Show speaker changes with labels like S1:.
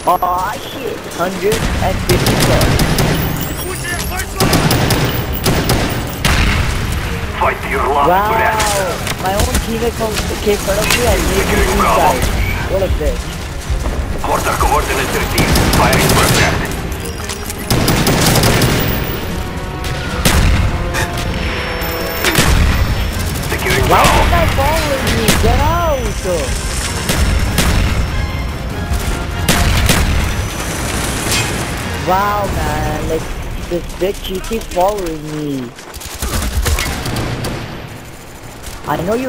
S1: Oh shit, 154.
S2: Fight to your last
S1: Wow,
S2: breath.
S1: my own teammate came in front of me and made me inside. What a bitch.
S2: Quarter coordinates received. Firing perfect. Securing
S1: Why is
S2: ground.
S1: this guy following me? Get out! Wow, man, like, this bitch, she keeps following me. I know you